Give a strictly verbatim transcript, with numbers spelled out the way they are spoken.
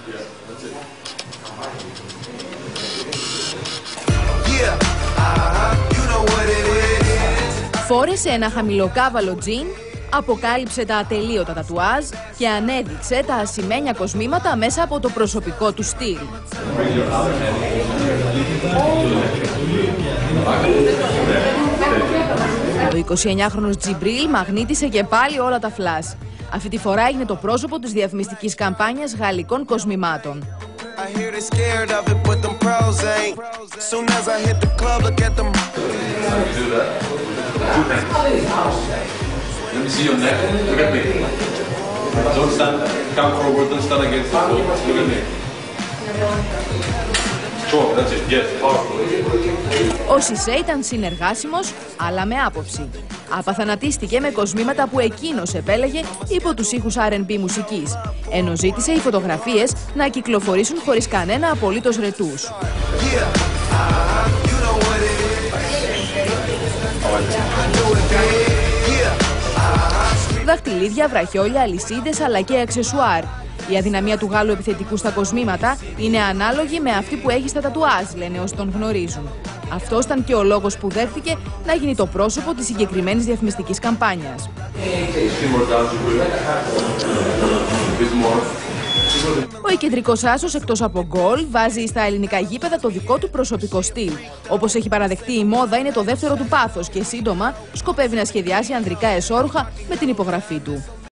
Φόρεσε ένα χαμηλοκάβαλο τζιν, αποκάλυψε τα ατελείωτα τατουάζ και ανέδειξε τα ασημένια κοσμήματα μέσα από το προσωπικό του στυλ. Ο εικοσιεννιάχρονος Τζιμπρίλ μαγνήτησε και πάλι όλα τα φλας. Αυτή τη φορά έγινε το πρόσωπο της διαφημιστικής καμπάνιας γαλλικών κοσμημάτων. Let me see your neck. Look at me. Don't stand. Come forward. Don't stand against the wall. Look at me. Sure, that's it. Yes, powerful. Ο Σισέ ήταν συνεργάσιμος, αλλά με άποψη. Απαθανατίστηκε με κοσμήματα που εκείνος επέλεγε υπό τους ήχους αρ εντ μπι μουσικής, ενώ ζήτησε οι φωτογραφίες να κυκλοφορήσουν χωρίς κανένα απολύτως ρετούς. Δαχτυλίδια, βραχιόλια, αλυσίδες αλλά και αξεσουάρ. Η αδυναμία του Γάλλου επιθετικού στα κοσμήματα είναι ανάλογη με αυτή που έχει στα τατουάζ, λένε όσοι τον γνωρίζουν. Αυτός ήταν και ο λόγος που δέχτηκε να γίνει το πρόσωπο της συγκεκριμένης διαφημιστικής καμπάνιας. Ο εκεντρικός άσος, εκτός από γκολ, βάζει στα ελληνικά γήπεδα το δικό του προσωπικό στυλ. Όπως έχει παραδεχτεί, η μόδα είναι το δεύτερο του πάθος και σύντομα σκοπεύει να σχεδιάσει ανδρικά εσώρουχα με την υπογραφή του.